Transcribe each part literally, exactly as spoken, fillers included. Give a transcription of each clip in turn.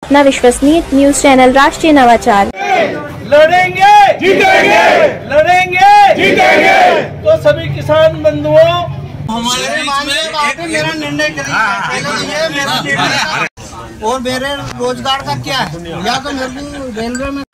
अपना विश्वसनीय news channel राष्ट्रीय नवाचार। लड़ेंगे जीतेंगे, लड़ेंगे जीतेंगे। तो सभी किसान बंधुओं, हमारे बीच में मेरा निर्णय करेंगे और मेरे रोजगार का क्या है, या तो मेरे को रेलवे में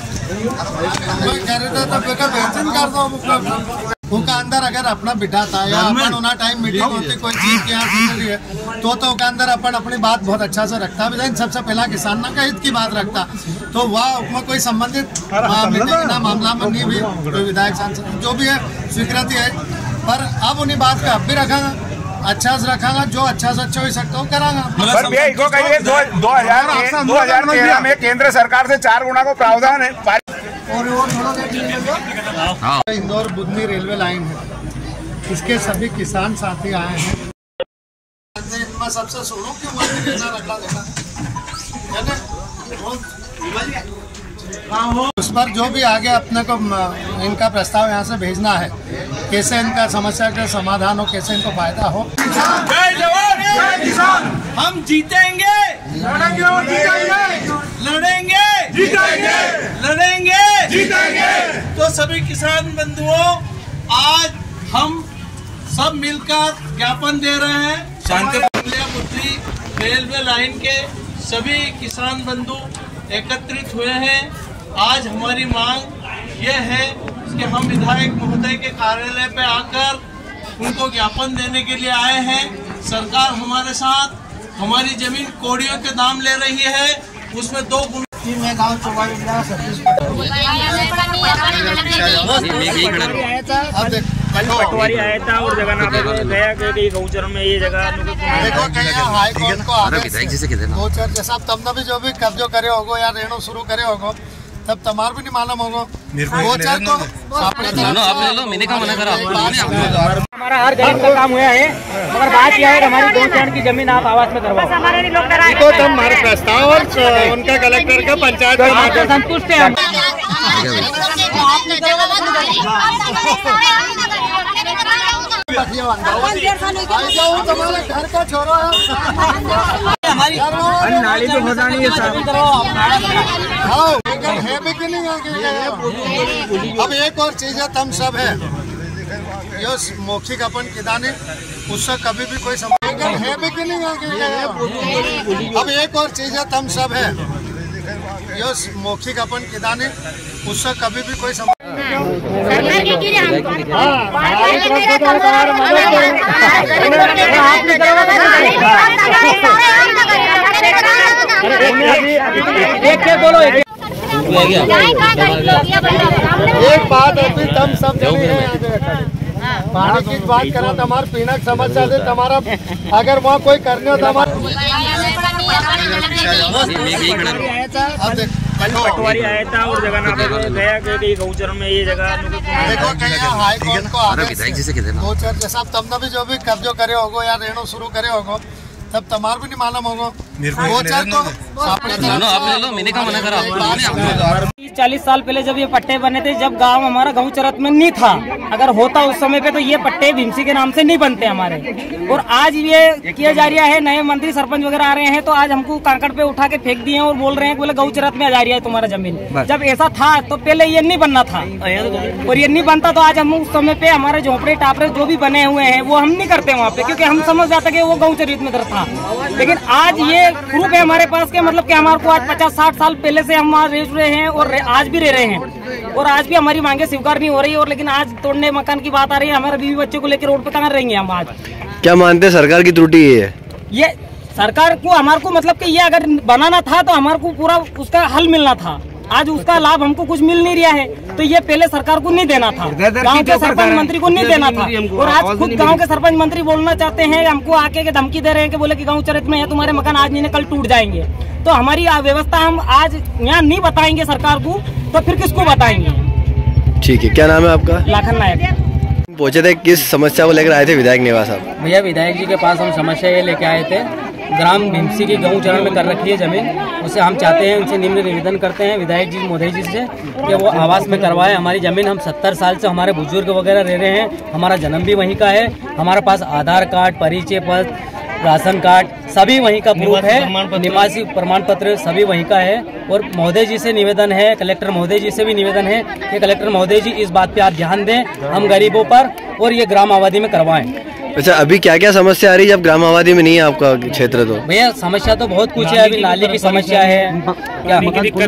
उनका अंदर अगर अपना बिठाता है या अपन उन्हें टाइम मीटिंग होती कोई चीज के यहाँ तो तो उसके अंदर अपन अपनी बात बहुत अच्छा से रखता है। सबसे पहला किसान का हित की बात रखता तो वह उसमें कोई संबंधित मीटिंग ना मामला में नहीं भी कोई विधायक सांसद जो भी है स्वीकृति है, पर अब उन्हीं बात का अब भी रखा अच्छा से रखागा, जो अच्छा से अच्छा हो सकता हो करागा। दो हजार तेरह में केंद्र सरकार से चार गुना को प्रावधान है। और इंदौर बुधनी रेलवे लाइन है, इसके सभी किसान साथी आए हैं। मैं सबसे सुनूं कि रखा उस पर जो भी आगे अपने को इनका प्रस्ताव यहाँ से भेजना है, कैसे इनका समस्या का समाधान हो, कैसे इनको फायदा हो। जय जवान जय किसान, हम जीतेंगे, लड़ेंगे और जीतेंगे, लड़ेंगे जीतेंगे, लड़ेंगे जीतेंगे। तो सभी किसान बंधुओं, आज हम सब मिलकर ज्ञापन दे रहे हैं। शांतिपुरी रेलवे लाइन के सभी किसान बंधु एकत्रित हुए हैं। आज हमारी मांग यह है कि हम विधायक महोदय के कार्यालय पे आकर उनको ज्ञापन देने के लिए आए हैं। सरकार हमारे साथ हमारी जमीन कौड़ियों के दाम ले रही है, उसमें दो गुना पटवारी आया था और जगह गया कि गौचर में ये जगह हाईकोर्ट को आदेश जैसा तब भी जो भी कब्जो करे होगो या रेणु शुरू करे होगो तब तमार भी नहीं मालूम होगा। गोचर तो मैंने कहा मना करा, हमारा हर गरीब का काम हुआ है, मगर बात यह है कि हमारी दो चरण की जमीन आप आवास में करवाओ। तो तुम हमारे प्रस्ताव और उनका कलेक्टर का पंचायत संतुष्ट है। तुम्हारे घर का छोरा नाली तो होता नहीं है भी कि नहीं आगे। अब एक और चीज है, तम सब है यो मौखिक अपन किदाने उससे कभी भी कोई संबंध है भी कि नहीं आगे। अब एक और चीज है, तम सब है यो मौखिक अपन किदाने उससे कभी भी कोई संबंध बोलो। एक बात अभी तम सब पानी की बात करा, तुम्हारे पीने की समस्या से तुम्हारा अगर वहाँ कोई करने हो तो पटवारी आया था और जगह गया कि गौचर में ये जगह देखो हाईकोर्ट को आदेश गौचर जैसा तुमने भी जो भी कब्जो करे होगो या रेणु शुरू करे होगो तब तमार भी नहीं मालूम होगा। गोचर तो मैंने कहा मना करा। चालीस साल पहले जब ये पट्टे बने थे, जब गांव हमारा गाँव चरत में नहीं था, अगर होता उस समय पे तो ये पट्टे भीमसी के नाम से नहीं बनते हमारे। और आज ये किया जा रहा है, नए मंत्री सरपंच वगैरह आ रहे हैं तो आज हमको कांकड़ पे उठा के फेंक दिए और बोल रहे हैं बोले गौ चरत में आ जा रहा है तुम्हारा जमीन। जब ऐसा था तो पहले ये नहीं बनना था, और ये नहीं बनता तो आज हम उस समय पे हमारे झोपड़े टापरे जो भी बने हुए हैं वो हम नहीं करते वहाँ पे, क्योंकि हम समझ जाते कि वो गौ चरित में था। लेकिन आज ये प्रूफ है हमारे पास के, मतलब कि हमारे को आज पचास साठ साल पहले से हम वहाँ रह रहे हैं और आज भी रह रहे हैं, और आज भी हमारी मांगे स्वीकार नहीं हो रही। और लेकिन आज तोड़ने मकान की बात आ रही है, हमारे बीवी बच्चों को लेकर रोड पे कहाँ रहेंगे हम आज। क्या मानते हैं सरकार की त्रुटि ये है? ये सरकार को हमारे को मतलब कि ये अगर बनाना था तो हमारे को पूरा उसका हल मिलना था। आज उसका लाभ हमको कुछ मिल नहीं रहा है, तो ये पहले सरकार को नहीं देना था, गांव के सरपंच मंत्री को नहीं देना था। और आज खुद गांव के सरपंच मंत्री बोलना चाहते हैं, हमको आके के धमकी दे रहे हैं कि बोले कि गांव चरित में है तुम्हारे मकान आज नहीं कल टूट जाएंगे। तो हमारी व्यवस्था हम आज यहाँ नहीं बताएंगे सरकार को तो फिर किसको बताएंगे। ठीक है, क्या नाम है आपका? लाखन नायक। पहुंचे थे, किस समस्या को लेकर आए थे विधायक निवास साहब? भैया विधायक जी के पास हम समस्या ये लेके आए थे, ग्राम भीमसी की गाँव चरण में कर रखी है जमीन, उसे हम चाहते हैं, उनसे निम्न निवेदन करते हैं विधायक जी महोदय जी से कि वो आवास में करवाए हमारी जमीन। हम सत्तर साल से हमारे बुजुर्ग वगैरह रह रहे हैं, हमारा जन्म भी वहीं का है, हमारे पास आधार कार्ड, परिचय पत्र, राशन कार्ड सभी वहीं का प्रूफ है, निवासी प्रमाण पत्र सभी वहीं का है। और महोदय जी से निवेदन है, कलेक्टर महोदय जी से भी निवेदन है कि कलेक्टर महोदय जी इस बात पे आप ध्यान दें हम गरीबों पर, और ये ग्राम आबादी में करवाएं। अच्छा, अभी क्या क्या समस्या आ रही है जब ग्राम आबादी में नहीं है आपका क्षेत्र? तो भैया समस्या तो बहुत कुछ है। अभी नाली की समस्या है, क्या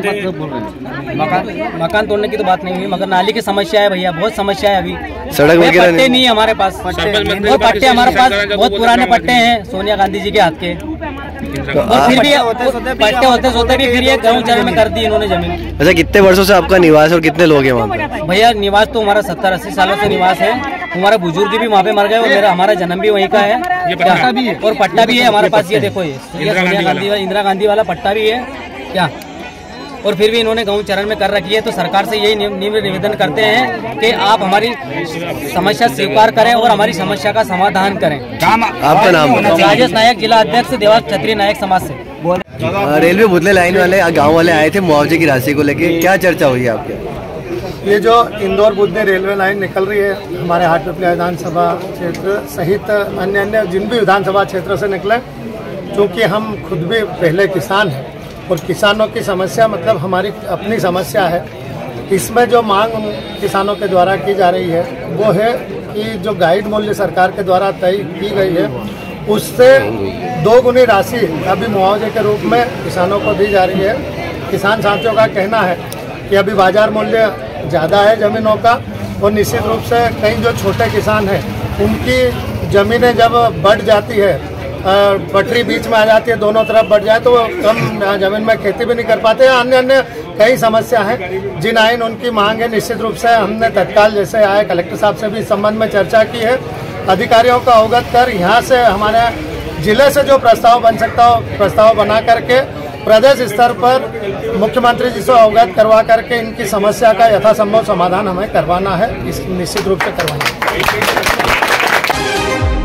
मकान मकान तोड़ने की तो बात नहीं हुई, मगर नाली की समस्या है भैया, बहुत समस्या है। अभी सड़क वगैरह पट्टे नहीं है हमारे पास, और पट्टे हमारे पास बहुत पुराने पट्टे हैं सोनिया गांधी जी के हाथ के, और फिर भी पट्टे होते होते भी फिर ये गाँव चरण में कर दी इन्होंने जमीन। अच्छा, कितने वर्षों से आपका निवास और कितने लोग हैं वहाँ पे? भैया निवास तो हमारा सत्तर अस्सी सालों से निवास है, हमारे बुजुर्ग भी वहाँ पे मर गए और मेरा हमारा जन्म भी वहीं का है, पट्टा भी है और पट्टा भी है हमारे पास। ये देखो, ये सोनिया गांधी इंदिरा गांधी वाला पट्टा भी है क्या, और फिर भी इन्होंने गाँव चरण में कर रखी है। तो सरकार से यही निवेदन करते हैं कि आप हमारी समस्या स्वीकार करें और हमारी समस्या का समाधान करें। आपका नाम? राजेश नायक, जिला अध्यक्ष देवास क्षत्रिय नायक समाज से। रेलवे बुदले लाइन वाले गाँव वाले आए थे मुआवजे की राशि को लेके, क्या चर्चा हुई है आपके? ये जो इंदौर बुदले रेलवे लाइन निकल रही है हमारे हाटपिपलिया विधानसभा क्षेत्र सहित अन्य अन्य जिन भी विधानसभा क्षेत्र से निकले, क्योंकि हम खुद भी पहले किसान हैं और किसानों की समस्या मतलब हमारी अपनी समस्या है। इसमें जो मांग किसानों के द्वारा की जा रही है वो है कि जो गाइड मूल्य सरकार के द्वारा तय की गई है उससे दो गुनी राशि अभी मुआवजे के रूप में किसानों को दी जा रही है। किसान साथियों का कहना है कि अभी बाजार मूल्य ज़्यादा है ज़मीनों का, और निश्चित रूप से कई जो छोटे किसान हैं उनकी ज़मीनें जब बढ़ जाती है, पटरी बीच में आ जाती है, दोनों तरफ बढ़ जाए तो वो कम ज़मीन में खेती भी नहीं कर पाते हैं। अन्य अन्य कई समस्या हैं जिन आइन उनकी मांग है। निश्चित रूप से हमने तत्काल जैसे आए कलेक्टर साहब से भी इस संबंध में चर्चा की है, अधिकारियों को अवगत कर यहाँ से हमारे जिले से जो प्रस्ताव बन सकता हो प्रस्ताव बना करके प्रदेश स्तर पर मुख्यमंत्री जी से अवगत करवा करके इनकी समस्या का यथासंभव समाधान हमें करवाना है, इस निश्चित रूप से करवाएंगे।